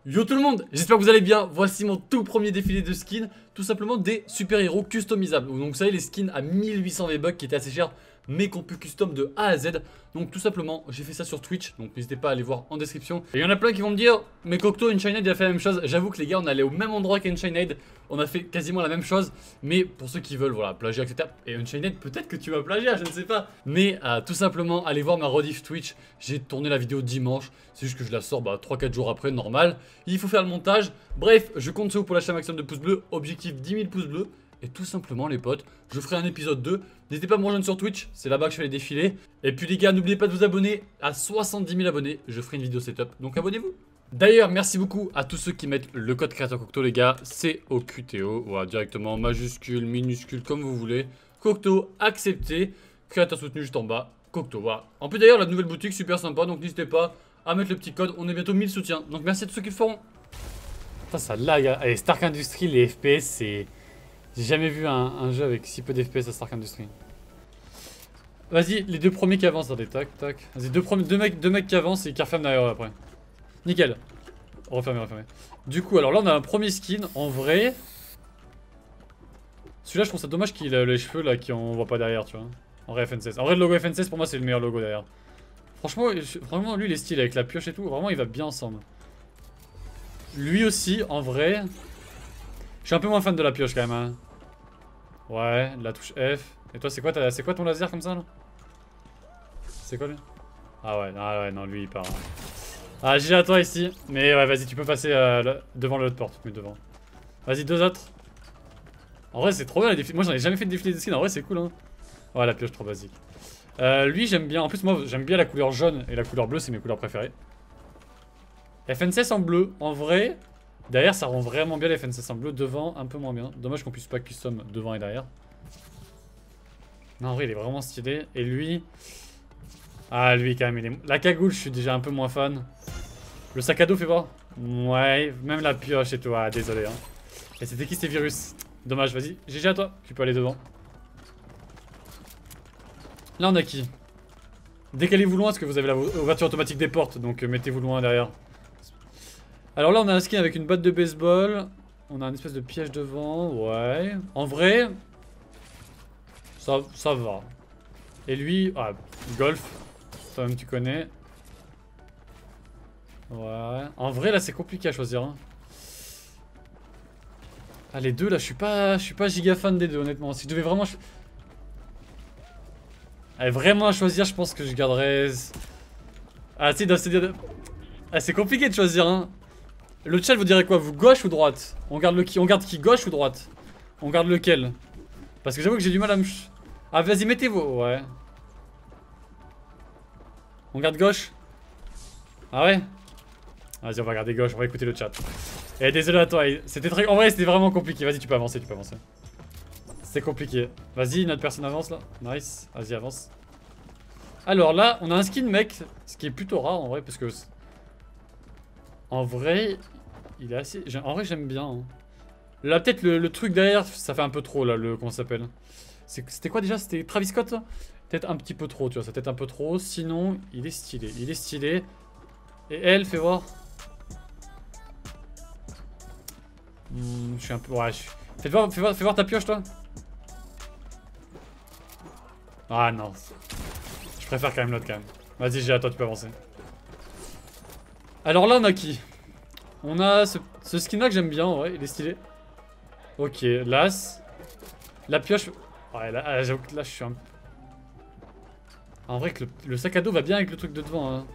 Yo tout le monde, j'espère que vous allez bien. Voici mon tout premier défilé de skins, tout simplement des super-héros customisables. Donc vous savez les skins à 1800 V-Bucks qui étaient assez chers mais qu'on peut custom de A à Z. Donc tout simplement j'ai fait ça sur Twitch, donc n'hésitez pas à aller voir en description. Et il y en a plein qui vont me dire mais Cocteau, Unchained il a fait la même chose. J'avoue que les gars on allait au même endroit qu'Unchained, on a fait quasiment la même chose. Mais pour ceux qui veulent voilà plagier etc. Et Unchained peut-être que tu vas plagier, je ne sais pas. Mais tout simplement allez voir ma rediff Twitch. J'ai tourné la vidéo dimanche, c'est juste que je la sors 3-4 jours après, normal. Il faut faire le montage. Bref, je compte sur vous pour lâcher un maximum de pouces bleus. Objectif 10 000 pouces bleus. Et tout simplement les potes, je ferai un épisode 2. N'hésitez pas à me rejoindre sur Twitch, c'est là-bas que je fais les défilés. Et puis les gars, n'oubliez pas de vous abonner. À 70 000 abonnés, je ferai une vidéo setup, donc abonnez-vous. D'ailleurs, merci beaucoup à tous ceux qui mettent le code créateur Cocteau les gars. C'est au QTO, voilà, directement, majuscule, minuscule, comme vous voulez. Cocteau, accepté. Créateur soutenu juste en bas, Cocteau, voilà. En plus d'ailleurs, la nouvelle boutique, super sympa, donc n'hésitez pas à mettre le petit code. On est bientôt 1000 soutiens, donc merci à tous ceux qui le feront. Putain, ça lag, allez, Stark Industries, les FPS, c'est... J'ai jamais vu un jeu avec si peu d'FPS à Stark Industries. Vas-y, les deux premiers qui avancent, attendez, tac, tac. Vas-y, deux mecs qui avancent et qui referment derrière eux après. Nickel. Refermez, refermez. Du coup, alors là, on a un premier skin. En vrai... Celui-là, je trouve ça dommage qu'il a les cheveux là, qu'on voit pas derrière, tu vois. En vrai, FNCS. En vrai, le logo FNCS, pour moi, c'est le meilleur logo derrière. Franchement, lui, il est stylé avec la pioche et tout. Vraiment, il va bien ensemble. Lui aussi, en vrai... Je suis un peu moins fan de la pioche quand même, hein. Ouais, la touche F. Et toi, c'est quoi ton laser comme ça, là? C'est quoi, lui? Ah ouais, non, lui, il part. Hein. Ah, j'ai à toi ici. Mais ouais, vas-y, tu peux passer devant l'autre porte. Mais devant. Vas-y, deux autres. En vrai, c'est trop bien les défilés. Moi, j'en ai jamais fait de défilé de skin. En vrai, c'est cool, hein. Ouais, la pioche, trop basique. Lui, j'aime bien. En plus, moi, j'aime bien la couleur jaune et la couleur bleue, c'est mes couleurs préférées. FNCS en bleu, en vrai... Derrière, ça rend vraiment bien les FNCS en bleu. Devant, un peu moins bien. Dommage qu'on puisse pas custom devant et derrière. Non, en vrai, il est vraiment stylé. Et lui... Ah, lui, quand même, il est... La cagoule, je suis déjà un peu moins fan. Le sac à dos, fais voir. Ouais, même la pioche et tout. Ah, désolé, hein. Et c'était qui, ces virus? Dommage, vas-y. GG à toi. Tu peux aller devant. Là, on a qui? Décalez-vous loin, parce que vous avez la ouverture automatique des portes. Donc, mettez-vous loin derrière. Alors là, on a un skin avec une batte de baseball. On a une espèce de piège devant. Ouais. En vrai, ça va. Et lui, ah, golf. Toi-même, tu connais. Ouais. En vrai, là, c'est compliqué à choisir. Hein. Ah, les deux, là, je suis pas giga fan des deux, honnêtement. Si je devais vraiment... Allez, vraiment à choisir, je pense que je garderais... Ah, tu sais, ah, c'est compliqué de choisir, hein. Le chat vous dirait quoi? Vous gauche ou droite? On garde qui, gauche ou droite? On garde lequel? Parce que j'avoue que j'ai du mal à me... Ah vas-y mettez-vous. Ouais. On garde gauche? Ah ouais? Vas-y on va garder gauche, on va écouter le chat. Et désolé à toi, c'était très... En vrai c'était vraiment compliqué. Vas-y tu peux avancer, C'est compliqué. Vas-y une autre personne avance là. Nice, vas-y avance. Alors là on a un skin mec. Ce qui est plutôt rare en vrai parce que... En vrai... Il est assez... En vrai j'aime bien. Hein. Là peut-être le truc derrière, ça fait un peu trop là, comment ça s'appelle? C'était quoi déjà? C'était Travis Scott là? Peut-être un petit peu trop, tu vois, ça peut-être un peu trop. Sinon, il est stylé. Et elle, fais voir. Je suis un peu... Ouais, fais voir ta pioche toi. Ah non. Je préfère quand même l'autre quand même. Vas-y, j'ai à toi, tu peux avancer. Alors là, on a qui? On a ce skin là que j'aime bien, ouais, il est stylé. Ok, l'as. La pioche. Ouais, là, j'avoue que là, je suis un... En vrai que le sac à dos va bien avec le truc de devant. Hein.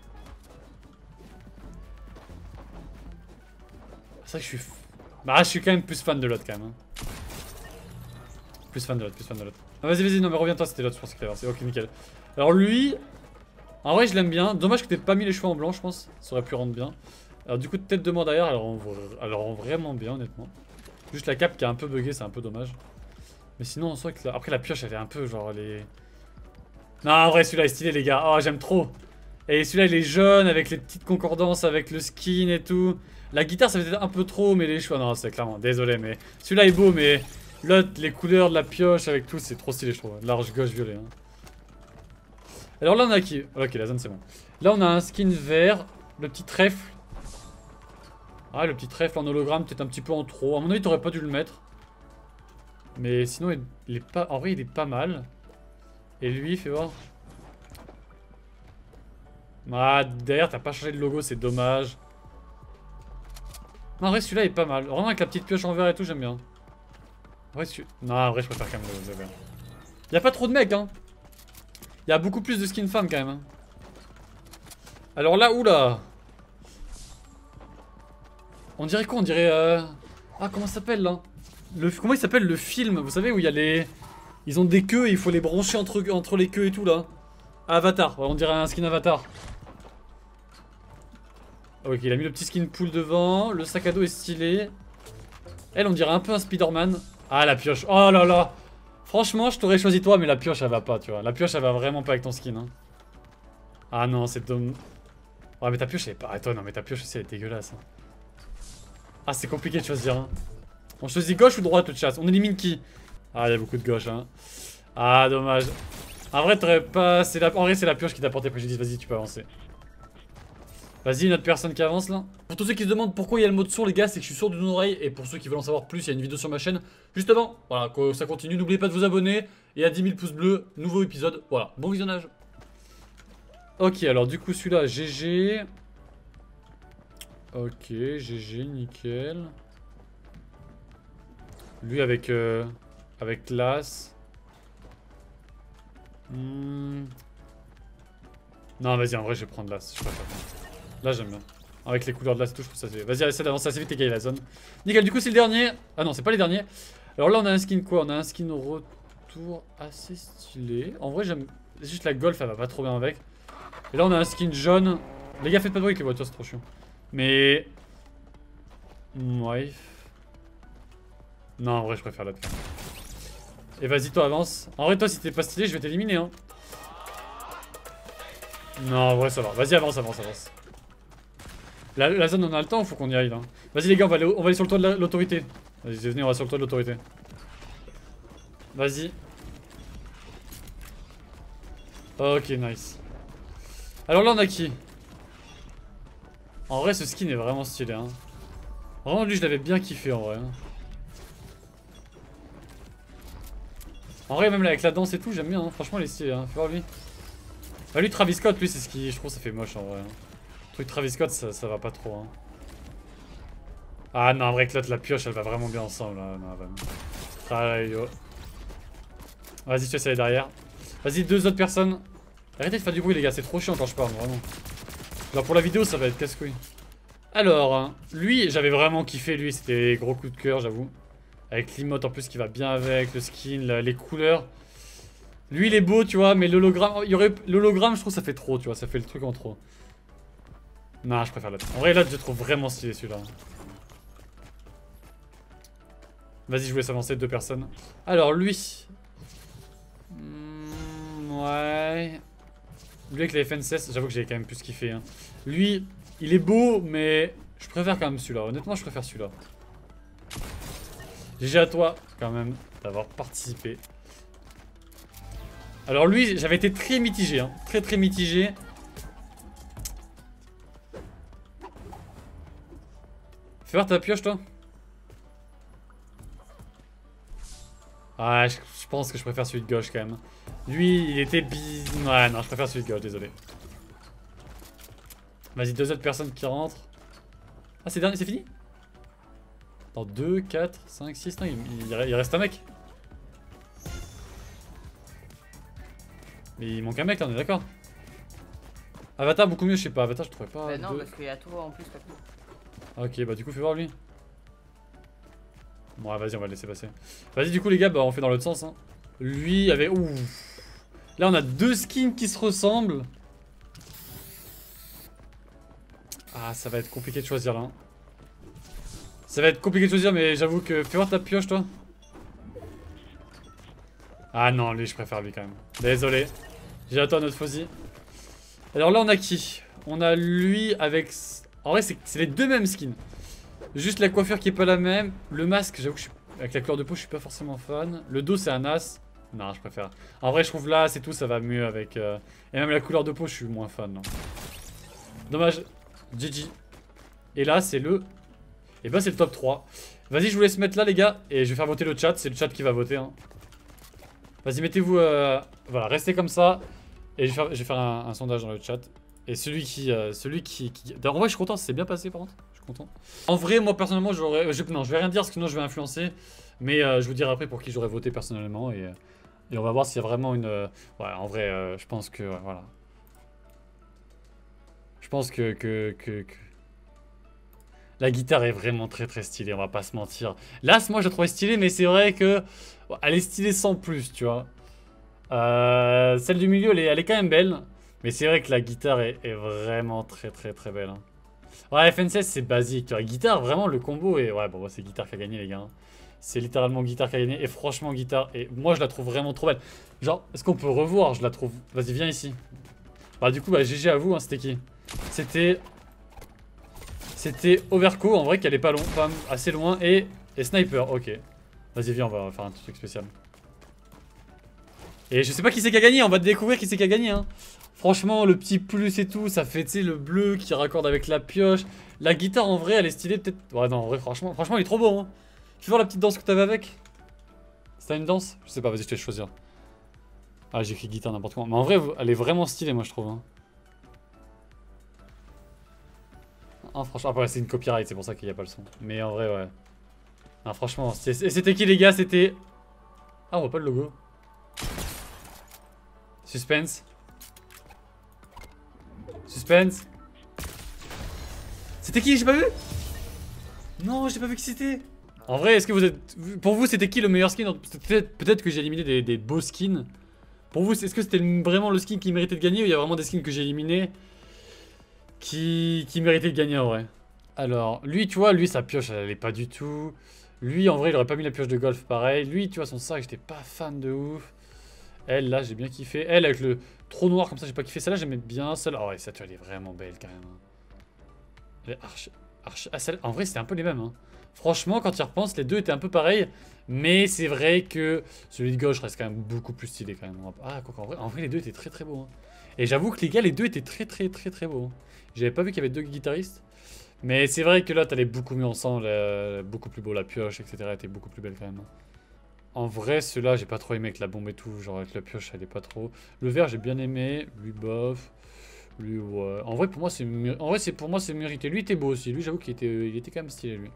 C'est vrai que je suis... Bah, je suis quand même plus fan de l'autre quand même. Hein. Plus fan de l'autre. Ah, vas-y, non mais reviens-toi, c'était l'autre, je pense qu'il avait avancé. Ok, nickel. Alors lui... En vrai, je l'aime bien. Dommage que t'aies pas mis les cheveux en blanc, je pense. Ça aurait pu rendre bien. Alors du coup, tête de mort derrière, elle rend vraiment bien, honnêtement. Juste la cape qui est un peu buggée, c'est un peu dommage. Mais sinon, on sent que... Après, la pioche, elle est un peu genre les... Non, en vrai, celui-là est stylé, les gars. Oh, j'aime trop. Et celui-là, il est jaune, avec les petites concordances, avec le skin et tout. La guitare, ça fait peut-être un peu trop, mais les cheveux... Non, c'est clairement... Désolé, mais... Celui-là est beau, mais... L'autre, les couleurs de la pioche avec tout, c'est trop stylé, je trouve. Large, gauche, violet. Hein. Alors là, on a qui? Ok, la zone, c'est bon. Là, on a un skin vert. Le petit trèfle. Ah, le petit trèfle en hologramme, peut-être un petit peu en trop. À mon avis, t'aurais pas dû le mettre. Mais sinon, il est pas... En vrai, il est pas mal. Et lui, fais voir. Ah, derrière, t'as pas changé de logo, c'est dommage. Non, en vrai, celui-là est pas mal. Vraiment, avec la petite pioche en verre et tout, j'aime bien. En vrai, non, en vrai, je préfère quand même le vert. Y'a pas trop de mecs, hein. Y'a beaucoup plus de skins femmes, quand même. Hein. Alors là, oula. On dirait quoi? On dirait... Ah, comment ça s'appelle, là? Comment il s'appelle, le film? Vous savez, où il y a les... Ils ont des queues et il faut les brancher entre les queues et tout, là. Avatar. Ouais, on dirait un skin Avatar. Ok, il a mis le petit skin pool devant. Le sac à dos est stylé. Elle, on dirait un peu un Spider-Man. Ah, la pioche. Oh là là. Franchement, je t'aurais choisi toi, mais la pioche, elle va pas, tu vois. La pioche, elle va vraiment pas avec ton skin. Hein. Ah non, c'est dommage. Ouais, mais ta pioche, elle est pas... Attends, non, mais ta pioche aussi, elle est dégueulasse. Hein. Ah, c'est compliqué de choisir. Hein. On choisit gauche ou droite, le chat? On élimine qui? Ah, il y a beaucoup de gauche, hein. Ah, dommage. En vrai, t'aurais pas... En vrai, c'est la pioche qui t'a porté préjudice. Vas-y, tu peux avancer. Vas-y, une autre personne qui avance là. Pour tous ceux qui se demandent pourquoi il y a le mode son, les gars, c'est que je suis sourd d'une oreille. Et pour ceux qui veulent en savoir plus, il y a une vidéo sur ma chaîne. Juste avant, voilà, que ça continue. N'oubliez pas de vous abonner. Et à 10 000 pouces bleus, nouveau épisode. Voilà, bon visionnage. Ok, alors du coup, celui-là, GG. Ok, GG, nickel. Lui avec classe. Non, vas-y, en vrai, je vais prendre l'as. Je préfère. Là, j'aime bien. Avec les couleurs de l'as et tout, je trouve ça stylé. Vas-y, essaie d'avancer assez vite et gagner la zone. Nickel, du coup, c'est le dernier. Ah non, c'est pas les derniers. Alors là, on a un skin quoi? On a un skin au retour assez stylé. En vrai, j'aime. Juste la golf, elle va pas trop bien avec. Et là, on a un skin jaune. Les gars, faites pas de bruit avec les voitures, c'est trop chiant. Mais. Ouais. Non, en vrai, je préfère l'autre. Et vas-y, toi, avance. En vrai, toi, si t'es pas stylé, je vais t'éliminer, hein. Non, en vrai, ça va. Vas-y, avance, avance, avance. La zone, on a le temps ou faut qu'on y aille, là? Vas-y, les gars, on va aller sur le toit de l'autorité. Vas-y, venez, on va sur le toit de l'autorité. Vas-y. Ok, nice. Alors là, on a qui? En vrai, ce skin est vraiment stylé, hein. Vraiment, lui, je l'avais bien kiffé, en vrai. Hein. En vrai, même là, avec la danse et tout, j'aime bien, hein. Franchement, il est stylé, hein. Fais voir lui. Bah, lui, Travis Scott, lui, c'est ce qui, je trouve, ça fait moche, en vrai. Hein. Le truc Travis Scott, ça va pas trop, hein. Ah non, en vrai que l'autre, la pioche, elle va vraiment bien ensemble, là. Non, vraiment. Allez, yo. Vas-y, tu essaies derrière. Vas-y, deux autres personnes. Arrêtez de faire du bruit, les gars, c'est trop chiant quand je parle, vraiment. Genre, pour la vidéo, ça va être casse-couille. Alors, hein, lui, j'avais vraiment kiffé, lui, c'était gros coup de cœur, j'avoue. Avec l'emote en plus qui va bien avec, le skin, les couleurs. Lui, il est beau, tu vois, mais l'hologramme, l'hologramme, je trouve, ça fait trop, tu vois, ça fait le truc en trop. Non, je préfère l'autre. En vrai, l'autre, je trouve vraiment stylé, celui-là. Vas-y, je vous laisse avancer, deux personnes. Alors, lui. Ouais. Lui avec la FNCS, j'avoue que j'ai quand même plus kiffé. Hein. Lui, il est beau, mais je préfère quand même celui-là. Honnêtement, je préfère celui-là. GG à toi, quand même, d'avoir participé. Alors lui, j'avais été très mitigé. Hein. Très très mitigé. Fais voir ta pioche, toi. Ah, je pense que je préfère celui de gauche, quand même. Lui, il était ouais, non, je préfère celui de gauche, désolé. Vas-y, deux autres personnes qui rentrent. Ah, c'est dernier, c'est fini? Dans 2, 4, 5, 6, non, il reste un mec. Mais il manque un mec là, on est d'accord. Avatar beaucoup mieux, je sais pas. Avatar, je trouvais pas. Bah non, parce qu'il y a toi en plus. Ok, bah du coup, fais voir lui. Bon, vas-y, on va le laisser passer. Vas-y, du coup, les gars, bah on fait dans l'autre sens. Hein. Lui avait. Ouh. Là, on a deux skins qui se ressemblent. Ah, ça va être compliqué de choisir là. Ça va être compliqué de choisir, mais j'avoue que. Fais voir ta pioche, toi. Ah non, lui, je préfère lui quand même. Désolé. J'ai à toi notre Fozzy. Alors là, on a qui? On a lui avec. En vrai, c'est les deux mêmes skins. Juste la coiffure qui est pas la même. Le masque, j'avoue que avec la couleur de peau, je suis pas forcément fan. Le dos, c'est un as. Non, je préfère. En vrai, je trouve là, c'est tout, ça va mieux avec. Et même la couleur de peau, je suis moins fan. Non. Dommage. GG. Et là, c'est le Et bah c'est le top 3. Vas-y, je vous laisse mettre là les gars. Et je vais faire voter le chat, c'est le chat qui va voter. Hein. Vas-y, mettez-vous... voilà, restez comme ça. Et je vais faire un sondage dans le chat. Et celui qui... En vrai, je suis content, c'est bien passé par contre. Je suis content. En vrai, moi personnellement, non, je vais rien dire parce que sinon je vais influencer. Mais je vous dirai après pour qui j'aurais voté personnellement. Et on va voir s'il y a vraiment une... ouais, en vrai, je pense que... voilà. Je pense que... La guitare est vraiment très très stylée, on va pas se mentir. L'As, moi je la trouvais stylée, mais c'est vrai que... elle est stylée sans plus, tu vois. Celle du milieu, elle est quand même belle. Mais c'est vrai que la guitare est vraiment très très très belle. Hein. Ouais, FNCS c'est basique. Tu vois, guitare, vraiment le combo est... ouais, bon, c'est guitare qui a gagné les gars. C'est littéralement guitare qui a gagné. Et franchement, guitare, et moi je la trouve vraiment trop belle. Genre, est-ce qu'on peut revoir? Je la trouve... Vas-y, viens ici. Bah du coup, bah GG à vous, hein, c'était qui? C'était Overco, en vrai, qui allait pas assez loin. Et Sniper, ok. Vas-y, viens, on va faire un truc spécial. Et je sais pas qui c'est qui a gagné, on va découvrir qui c'est qui a gagné. Hein. Franchement, le petit plus et tout, ça fait, tu sais, le bleu qui raccorde avec la pioche. La guitare, en vrai, elle est stylée, peut-être... ouais, non, en vrai, franchement, il est trop beau. Hein. Tu veux voir la petite danse que t'avais avec? C'était une danse? Je sais pas, vas-y, je te laisse choisir. Ah, j'ai écrit guitare n'importe quoi. Mais en vrai, elle est vraiment stylée, moi, je trouve. Hein. Ah, franchement, après, c'est une copyright, c'est pour ça qu'il n'y a pas le son. Mais en vrai, ouais. Ah, franchement, c'était qui, les gars? C'était... ah, on voit pas le logo. Suspense. Suspense. C'était qui? J'ai pas vu? Non, j'ai pas vu qui c'était. En vrai, est-ce que vous êtes... pour vous, c'était qui le meilleur skin? Peut-être que j'ai éliminé des beaux skins. Pour vous, est-ce que c'était vraiment le skin qui méritait de gagner ou il y a vraiment des skins que j'ai éliminés qui méritait de gagner en vrai? Alors, lui, tu vois, lui, sa pioche, elle allait pas du tout. Lui, en vrai, il aurait pas mis la pioche de golf pareil. Lui, tu vois, son sac, j'étais pas fan de ouf. Elle, là, j'ai bien kiffé. Elle, avec le trop noir comme ça, j'ai pas kiffé. Celle-là, j'aimais bien. Celle-là, oh ouais, cette elle est vraiment belle quand même. Elle est en vrai, c'était un peu les mêmes. Hein. Franchement, quand tu y repenses, les deux étaient un peu pareils. Mais c'est vrai que celui de gauche reste quand même beaucoup plus stylé quand même. Ah, quoi en vrai, les deux étaient très très beaux. Hein. Et j'avoue que les gars, les deux étaient très très très très beaux. Hein. J'avais pas vu qu'il y avait deux guitaristes. Mais c'est vrai que là, t'allais beaucoup mieux ensemble. Beaucoup plus beau, la pioche, etc. Elle était beaucoup plus belle quand même. En vrai, ceux-là, j'ai pas trop aimé avec la bombe et tout. Genre avec la pioche, elle est pas trop. Le vert, j'ai bien aimé. Lui, bof. Lui, ouais. En vrai, pour moi, c'est mérité. Lui, était beau aussi. Lui, j'avoue qu'il était quand même stylé, lui.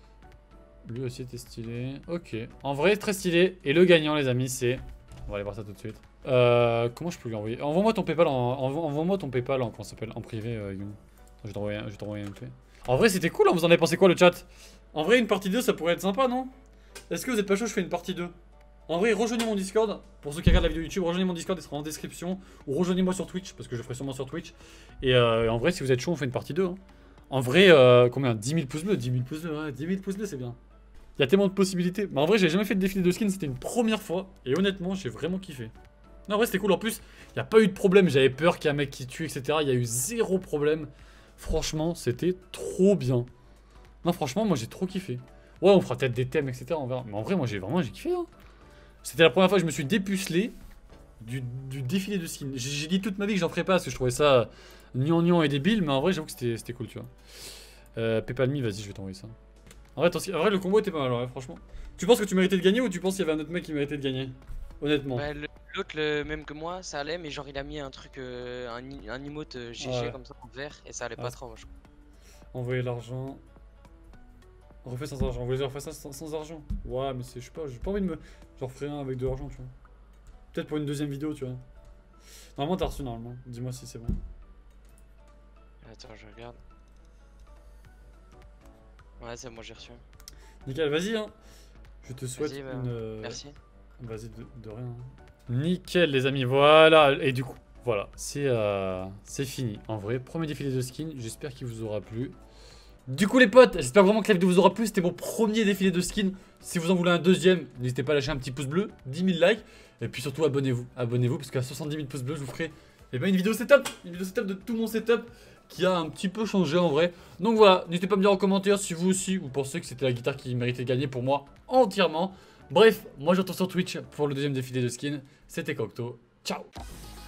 Lui aussi était stylé. Ok. En vrai, très stylé. Et le gagnant, les amis, c'est... on va aller voir ça tout de suite. Comment je peux lui envoyer? Envoie-moi ton PayPal envoie-moi ton PayPal en, comment ça s'appelle, en privé, Youn. Je vais t'envoyer un truc. En vrai, c'était cool, hein. Vous en avez pensé quoi, le chat? En vrai, une partie 2, ça pourrait être sympa, non? Est-ce que vous êtes pas chaud, je fais une partie 2? En vrai, rejoignez mon Discord. Pour ceux qui regardent la vidéo YouTube, rejoignez mon Discord, il sera en description. Ou rejoignez-moi sur Twitch, parce que je ferai sûrement sur Twitch. Et en vrai, si vous êtes chaud, on fait une partie 2. Hein. En vrai, combien? 10 000 pouces bleus? 10 000 pouces bleus, ouais. 10 000 pouces bleus, c'est bien. Il y a tellement de possibilités. Mais en vrai, j'ai jamais fait de défilé de skins, c'était une première fois. Et honnêtement, j'ai vraiment kiffé. Non, en vrai, c'était cool. En plus, il n'y a pas eu de problème. J'avais peur qu'il y ait un mec qui tue, etc. Il y a eu zéro problème. Franchement, c'était trop bien. Non, franchement, moi, j'ai trop kiffé. Ouais, on fera peut-être des thèmes, etc. On verra. Mais en vrai, moi, j'ai kiffé. Hein. C'était la première fois que je me suis dépucelé du défilé de skins. J'ai dit toute ma vie que j'en ferais pas parce que je trouvais ça gnangnan et débile. Mais en vrai, j'avoue que c'était cool, tu vois. PayPal Me, vas-y, je vais t'envoyer ça. En vrai, le combo était pas mal, ouais, franchement. Tu penses que tu méritais de gagner ou tu penses qu'il y avait un autre mec qui méritait de gagner? Honnêtement. Bah, l'autre, le même que moi, ça allait, mais genre il a mis un truc, un emote GG Ouais. comme ça en vert et ça allait pas trop, moi je crois. Envoyer l'argent. Refais sans argent. Vous voulez dire refais ça sans argent? Ouais, mais je sais pas, j'ai pas envie de me. J'en ferai un avec de l'argent, tu vois. Peut-être pour une deuxième vidéo, tu vois. Normalement, t'as reçu, normalement. Dis-moi si c'est bon. Attends, je regarde. Ouais, c'est moi j'ai reçu. Nickel, vas-y, hein. Je te souhaite Bah, une. merci. Vas-y, de rien. Nickel, les amis, voilà. Et du coup, voilà, c'est fini. En vrai, premier défilé de skin, j'espère qu'il vous aura plu. Du coup, les potes, j'espère vraiment que la vidéo vous aura plu. C'était mon premier défilé de skin. Si vous en voulez un deuxième, n'hésitez pas à lâcher un petit pouce bleu, 10 000 likes. Et puis surtout, abonnez-vous. Abonnez-vous, parce qu'à 70 000 pouces bleus, je vous ferai une vidéo setup. Une vidéo setup de tout mon setup qui a un petit peu changé en vrai. Donc voilà, n'hésitez pas à me dire en commentaire si vous aussi, vous pensez que c'était la guitare qui méritait de gagner pour moi entièrement. Bref, moi je retourne sur Twitch pour le deuxième défilé de skin. C'était Cocteau. Ciao.